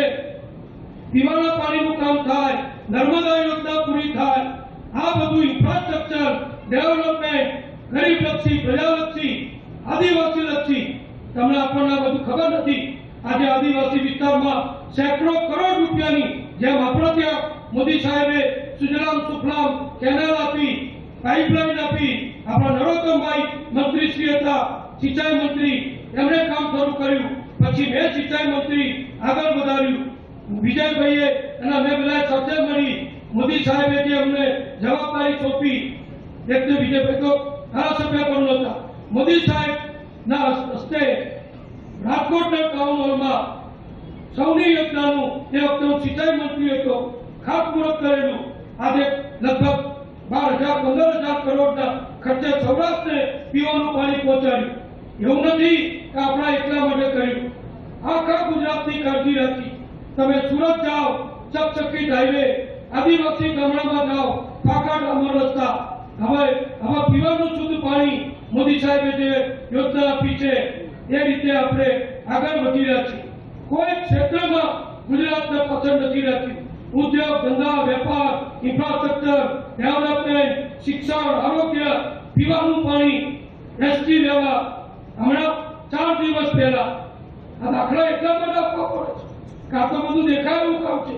S1: પીવાના પાણીનું કામ થાય, નર્મદા યોજના પૂરી થાય, આ બધું ઇન્ફ્રાસ્ટ્રક્ચર ડેવલપમેન્ટ ગરીબલક્ષી, પ્રજાલક્ષી, આદિવાસીલક્ષી। તમને આપણને બધું ખબર નથી। આજે આદિવાસી વિસ્તારમાં સેંકડો કરોડ રૂપિયાની જેમ આપણા ત્યાં મોદી સાહેબે સુજલામ સુફલામ કેનાલ આપી, પાઇપલાઇન આપી, આપણા નરોત્તમભાઈ મંત્રી શ્રી હતા સિંચાઈ મંત્રી, એમણે કામ શરૂ કર્યું, પછી મેં સિંચાઈ મંત્રી આગળ વધાર્યું, વિજયભાઈએ અને અમે બધા સાથે મળી મોદી સાહેબે જે અમને જવાબદારી સોંપી, એક તો વિજયભાઈ તો ધારાસભ્ય પણ નહોતા, મોદી સાહેબના હસ્તે રાજકોટના ટાઉન હોલમાં સૌની યોજનાનું એ વખતે હું સિંચાઈ મંત્રી હતો ખાતમુહૂર્ત કરેલું। આજે લગભગ 12,000-15,000 કરોડના ખર્ચે સૌરાષ્ટ્રને પીવાનું પાણી પહોંચાડ્યું। એવું નથી કે આપણા એકલા માટે કર્યું, આખા ગુજરાતની કાળજી રાખી। તમે સુરત જાઓ, ચકચકિત હાઈવે, આદિવાસી ગામડામાં જાઓ, પાકા ડામર રસ્તા, હવે પીવાનું શુદ્ધ પાણી મોદી સાહેબે જે યોજના આપી છે એ રીતે આપણે આગળ વધી રહ્યા છીએ। કોઈ ક્ષેત્રમાં ગુજરાતને પસંદ નથી રાખ્યું। ઉદ્યોગ ધંધા વેપાર, ઇન્ફ્રાસ્ટ્રક્ચર ડેવલપમેન્ટ, શિક્ષણ, આરોગ્ય, પીવાનું પાણી, એસટી વ્યવહાર। હમણાં 4 દિવસ પહેલા આ દાખલા એટલા બધા આપવા પડે છે કે આ તો બધું દેખાય એવું કામ છે।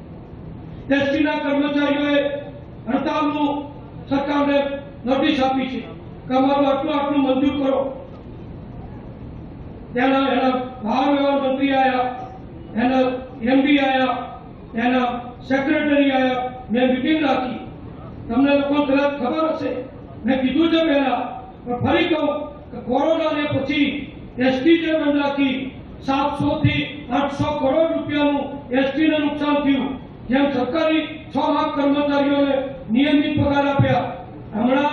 S1: એસટીના કર્મચારીઓએ હડતાલનું સરકારને નોટિસ આપી છે કે અમારું આટલું મંજૂર કરો। એના ભાર વ્યવહાર મંત્રી આયા, એના એમડી આયા, એના સેક્રેટરી આયા, મેં મીટિંગ રાખી। તમને લોકો કદાચ ખબર હશે, મેં કીધું છે પહેલા પણ ફરી કહું કે કોરોનાને પછી એસટી જે બંધ રાખી 700 થી 800 કરોડ રૂપિયાનું એસટીને નુકસાન થયું। જેમ સરકારી 6 લાખ કર્મચારીઓને નિયમિત પગાર આપ્યા, હમણાં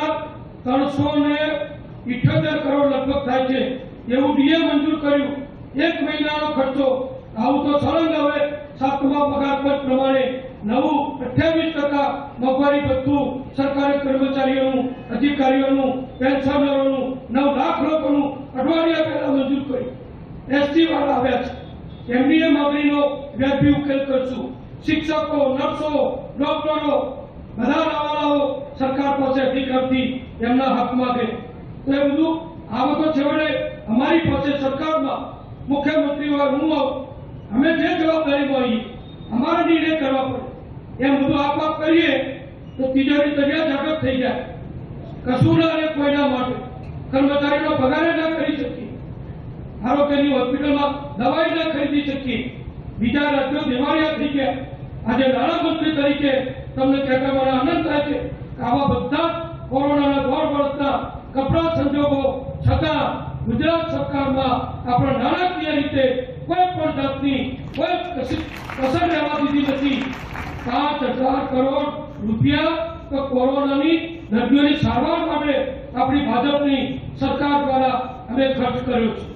S1: 378 કરોડ લગભગ થાય છે એવું ડીએ મંજૂર કર્યું। 1 મહિનાનો ખર્ચો આવું તો સળંગ હવે 7મા પગાર પંચ પ્રમાણે નવું 28% મોંઘવારી ભથ્થું સરકારી કર્મચારીઓનું, અધિકારીઓનું, પેન્શનરોનું 9 લાખ લોકોનું અઠવાડિયા પહેલા મંજૂર કર્યું. એસટી વાળા આવ્યા છે, એમની માંગણીનો વ્યાજબી ઉકેલ કરશું. શિક્ષકો, નર્સો, ડોક્ટરો બધા લાવાલાઓ સરકાર પાસે અધિકારથી એમના હક માંગે તો એ બધું આ બધું છેવટે અમારી પાસે સરકારમાં મુખ્યમંત્રી હોય, હું હોઉં, અમે જે જવાબદારીમાં હોઈએ અમારા નિર્ણય કરવા પડે. એમ બધું આપ કરીએ તો તિજોરી તળિયા જાગૃત થઈ જાય. કશું ના રહે કોઈના માટે. કર્મચારીનો પગાર ના કરી શકીએ, આરોગ્યની હોસ્પિટલમાં દવાઈ ના ખરીદી શકીએ. બીજા રાજ્યો દિવાળિયા થઈ ગયા. આજે નાણામંત્રી તરીકે તમને કહેતા મને આનંદ થાય છે કે આવા બધા કોરોનાના દોર વર્ષના કપરા સંજોગો છતાં ગુજરાત સરકારમાં આપણા નાણાકીય રીતે કોઈ પણ જાતની કોઈ કસર રહેવા દીધી નથી. 5,000 કરોડ રૂપિયા તો કોરોનાની દર્દીઓની સારવાર માટે આપણી ભાજપની સરકાર દ્વારા અમે ખર્ચ કર્યો છે.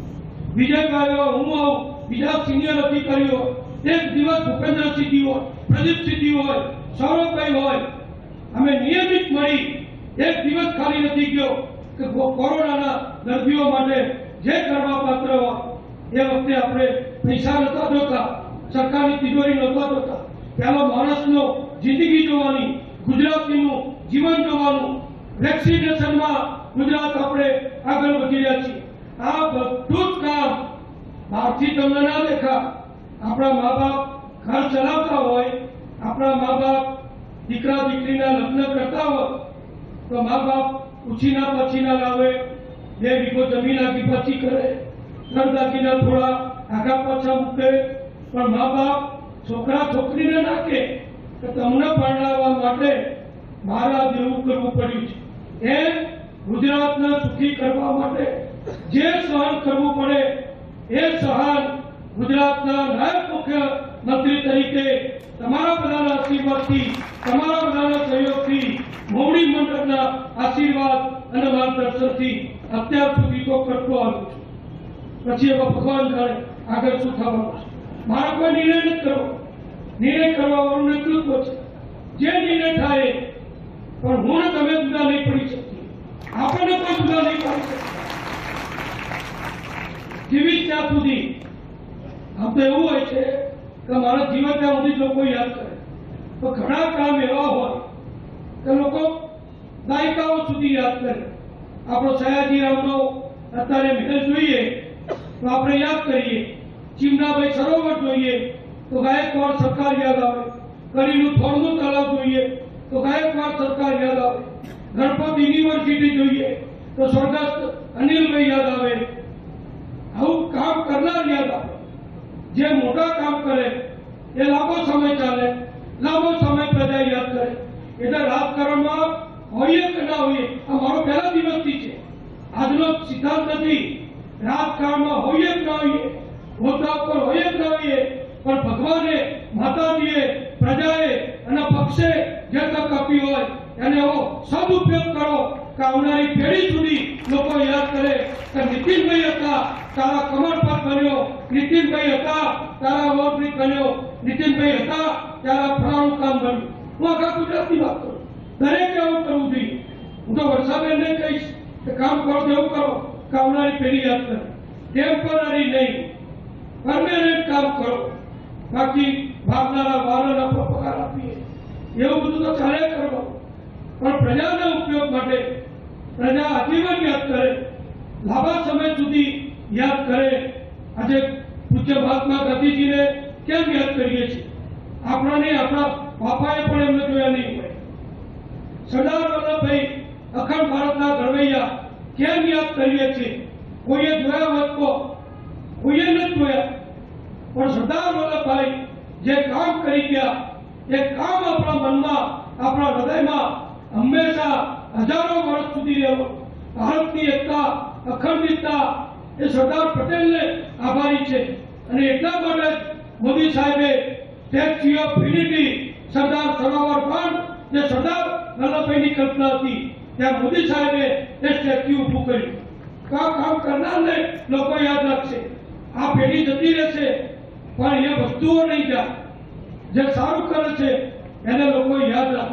S1: વિજયભાઈ હોય, હું હોઉં, બીજા સિનિયર અધિકારીઓ, એક દિવસ ભૂપેન્દ્રસિંહ હોય, પ્રદીપસિંહ હોય, સૌરભભાઈ હોય, અમે નિયમિત મળી એક દિવસ ખાલી નથી ગયો કે કોરોનાના દર્દીઓ માટે જે કરવા પાત્ર હોય એ વખતે આપણે પૈસા નતા જોતા, સરકારની તિજોરી નતા જોતા. પેલો માણસનો જિંદગી જોવાની, ગુજરાતીનું જીવન જોવાનું. વેક્સિનેશનમાં ગુજરાત આપણે આગળ વધી રહ્યા છીએ. આ બધું જ કામ બહારથી તમને ના દેખા. આપણા મા બાપ ઘર ચલાવતા હોય, આપણા મા બાપ દીકરા દીકરીના લગ્ન કરતા હોય તો મા બાપ ઉછીના પછીના લાવે, 2 વીઘો જમીન આગી પાછી કરે, ઘર દાગીના થોડા આગા પાછા મૂકે, પણ મા બાપ છોકરા છોકરીને નાખે કે તમને પરણાવવા માટે મારા જેવું કરવું પડ્યું છે. એ ગુજરાતને સુખી કરવા માટે જે સહન કરવું પડે એ સહન ગુજરાતના નાયબ મુખ્યમંત્રી તરીકે તમારા બધાના આશીર્વાદથી, તમારા બધાના સહયોગથી, મોવડી મંડળના આશીર્વાદ અને માર્ગદર્શનથી અત્યાર સુધી તો કરતો આવ્યો છું. પછી હવે ભગવાન જાણે આગળ શું થવાનું છે. મારા કોઈ નિર્ણય નથી કરવો. નિર્ણય કરવાવાળું નેતૃત્વ છે. જે નિર્ણય થાય પણ હું ને તમે જુદા નહીં પડી શકીએ, આપણને કોઈ જુદા નહીં પડી શકે. જીવી ત્યાં સુધી આમ તો એવું હોય છે કે મારા જીવન ત્યાં સુધી લોકો યાદ કરે, તો ઘણા કામ એવા હોય કે લોકો દાયકાઓ સુધી યાદ કરે. આપણો સયાજી રાવનો અત્યારે મહેલ જોઈએ તો આપણે યાદ કરીએ. ચીમનાભાઈ સરોવર જોઈએ તો ગાયકવાડ સરકાર યાદ આવે. કડીનું થોરનું તળાવ જોઈએ તો ગાયકવાડ સરકાર યાદ આવે. ગણપત યુનિવર્સિટી જોઈએ તો સ્વર્ગસ્થ અનિલભાઈ યાદ આવે. આવું કામ કરનાર યાદ આવે. જે મોટા કામ કરે એ લાંબો સમય ચાલે, લાંબો સમય પ્રજા યાદ કરે. એટલે રાજકારણમાં હોઈએ કે ના હોઈએ, આ મારો પહેલા દિવસથી છે, આજનો સિદ્ધાંત નથી. રાજકારણમાં હોઈએ કે ના હોઈએ, હોદ્દા પર હોઈએ કે ના હોઈએ, પણ ભગવાને, માતાજીએ, પ્રજાએ અને પક્ષે જે તક આપી હોય એને એવો સદુપયોગ કરો કે આવનારી પેઢી સુધી લોકો યાદ કરે કે નીતિનભાઈ હતા તારા કમર પર બન્યો, નીતિનભાઈ હતા તારા ઓવરબ્રિજ બન્યો, નીતિનભાઈ હતા તારા ફલાણું કામ બન્યું. હું આખા ગુજરાતની વાત કરું. દરેકે આવું કરવું જોઈએ. હું તો વર્ષાબેનને કહીશ કે કામ કરો એવું કરો કે આવનારી પેઢી યાદ કરે. ટેમ્પરરી નહીં, પરમેનન્ટ કામ કરો. બાકી ભાગનારા વારને પગાર આપીએ એવું બધું તો ચાલે કરવું, પણ પ્રજાના ઉપયોગ માટે પ્રજા આજીવન યાદ કરે, લાંબા સમય સુધી યાદ કરે. આજે પૂજ્ય મહાત્મા ગાંધીજીને કેમ યાદ કરીએ છીએ? આપણાને આપણા બાપાએ પણ એમને જોયા નહીં હોય. સરદાર વલ્લભભાઈ અખંડ ભારતના ઘડવૈયા કેમ યાદ કરીએ છીએ? કોઈએ જોયા હોત તો, કોઈએ નથી જોયા, પણ સરદાર વલ્લભભાઈ જે કામ કરી ગયા એ કામ આપણા મનમાં, આપણા હૃદયમાં હંમેશા હજારો વર્ષ સુધી રહેવો. ભારતની એકતા, અખંડિતતા એ સરદાર પટેલને આભારી છે. અને એટલા માટે મોદી સાહેબે Statue of Unity, Sardar Sarovar બંધ જે સરદાર વલ્લભભાઈની કલ્પના હતી ત્યાં મોદી સાહેબે એ સ્ટેચ્યુ ઊભું કર્યું. તો આ કામ કરનારને લોકો યાદ રાખશે. આ પેઢી જતી રહેશે પણ એ વસ્તુઓ નહીં જાય. જે સારું કરે છે એને લોકો યાદ રાખે છે.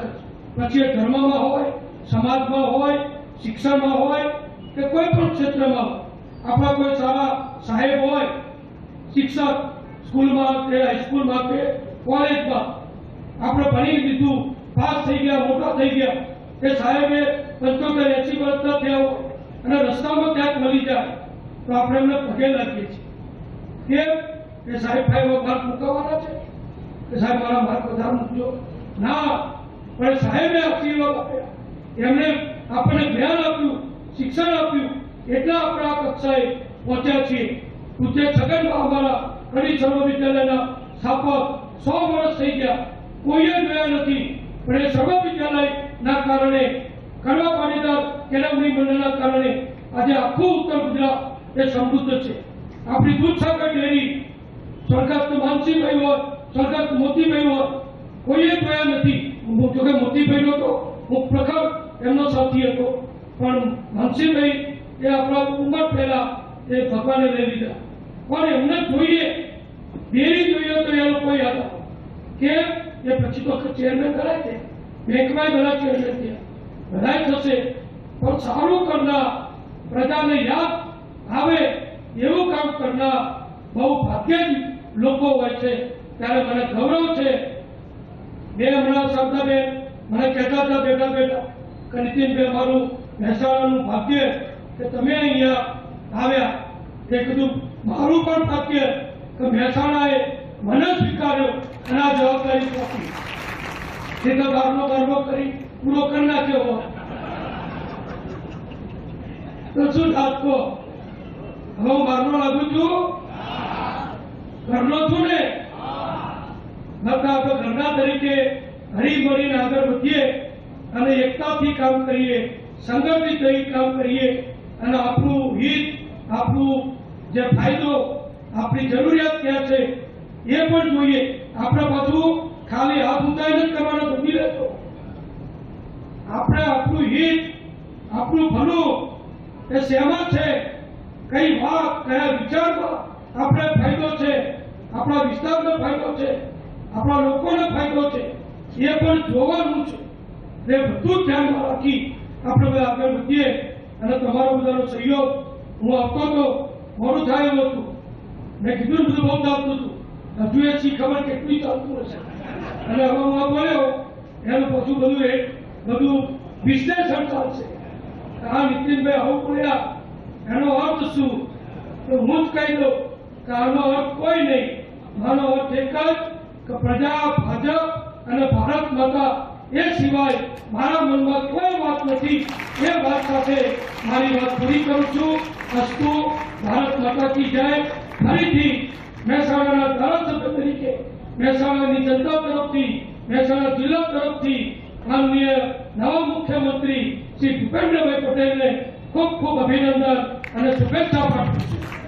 S1: પછી એ ધર્મમાં હોય, સમાજમાં હોય, શિક્ષણમાં હોય કે કોઈ પણ ક્ષેત્રમાં હોય, આપણા કોઈ સારા સાહેબ હોય, શિક્ષક સ્કૂલમાં કે હાઈસ્કૂલમાં કે કોલેજમાં આપણે ભણી લીધું, પાસ થઈ ગયા, મોટા થઈ ગયા, એ સાહેબે 75-80 વર્ષના થયા હોય અને રસ્તામાં ક્યાંક મળી જાય તો આપણે એમને પગે લાગીએ છીએ કે સાહેબ ભાઈ માર્ક મૂકવાના છે કે સાહેબ મારા માર્ક વધારે મૂકજો ના, પણ સાહેબે આશીર્વાદ આપ્યા, એમણે આપણને જ્ઞાન આપ્યું, શિક્ષણ આપ્યું, એટલા આપણે આ કક્ષાએ પહોંચ્યા છીએ. પૂજ્ય છગનભાઈ અમારા કડી સર્વવિદ્યાલયના સ્થાપક 100 વર્ષ થઈ ગયા, કોઈએ જોયા નથી, પણ એ સર્વવિદ્યાલયના કારણે, કડવા પાટીદાર કેળવણી મંડળના કારણે આજે આખું ઉત્તર ગુજરાત એ સમૃદ્ધ છે. આપણી દૂધસાગર ડેરી સ્વર્ગસ્થ માનસિંહભાઈ હોય, સ્વર્ગસ્થ મોતીભાઈ હોય, કોઈએ જોયા નથી. જોકે મોતીભાઈનો તો હું પ્રખર એમનો સાથી હતો, પણ માનસિંહભાઈ એ આપણા ઉંમર પહેલા એ ભગવાને લઈ લીધા, પણ એમને જોઈએ, ડેરી જોઈએ તો એ લોકો યાદ આવે કે એ પછી તો ચેરમેન કરાય છે, બેંકમાં ઘણા ચેરમેન થયા, બધાય થશે, પણ સારું કરનાર, પ્રજાને યાદ આવે એવું કામ કરનાર બહુ ભાગ્યે જ લોકો હોય છે. ત્યારે મને ગૌરવ છે. બે હમણાં શબ્દબેન મને કહેતા હતા બેઠા બેઠા કે નીતિનભાઈ મારું મહેસાણાનું ભાગ્ય કે તમે અહીંયા આવ્યા. એ કીધું મારું પણ ભાગ્ય કે મહેસાણાએ મને સ્વીકાર્યો અને આ જવાબદારી સોંપી. એ તો ગામનો ગર્વ કરી પૂરો કરી નાખ્યો હોત તો શું થાત? કહો, હવે હું બહારનો લાગુ છું, ઘરનો છું ને? બધા આપણે ઘરના તરીકે હળી મળીને આગળ વધીએ અને એકતાથી કામ કરીએ, સંગઠિત થઈ કામ કરીએ અને આપણું હિત, આપણું જે ફાયદો, આપણી જરૂરિયાત ક્યાં છે એ પણ જોઈએ. આપણે પાછું ખાલી હાથ ઉતારીને જ કરવાનો ગમી રહેતો. આપણે આપણું હિત, આપણું ભલું એ શેમાં છે, કઈ વાત, કયા વિચારમાં આપણે ફાયદો છે, આપણા વિસ્તારનો ફાયદો છે, આપણા લોકોનો ફાયદો છે, એ પણ જોવાનું છે. એ બધું ધ્યાનમાં રાખી આપણે બધા આગળ વધીએ અને તમારો બધાનો સહયોગ હું આપતો હતો. મોડું થાય એવું હતું, મેં કીધું બધું બહુ ચાલતું હતું, હજુ એ શી ખબર કેટલું ચાલતું હશે. અને હવે હું આ બોલ્યો એનું પછી બધું વિશ્લેષણ ચાલશે. આ નીતિનભાઈ આવું બોલ્યા એનો અર્થ શું, તો હું જ કહી દઉં કે આનો અર્થ કોઈ નહીં. આનો અર્થ એક જ કે પ્રજા, ભાજપ અને ભારત માતા એ સિવાય મારા મનમાં કોઈ વાત નથી. એ વાત સાથે મારી વાત પૂરી કરું છું. અસ્તુ, ભારત માતા કી જય. ફરીથી મહેસાણાના ધારાસભ્ય તરીકે, મહેસાણાની જનતા તરફથી, મહેસાણા જિલ્લા તરફથી માનનીય નવા મુખ્યમંત્રી શ્રી ભૂપેન્દ્રભાઈ પટેલને ખૂબ ખૂબ અભિનંદન અને શુભેચ્છા પાઠવું છું.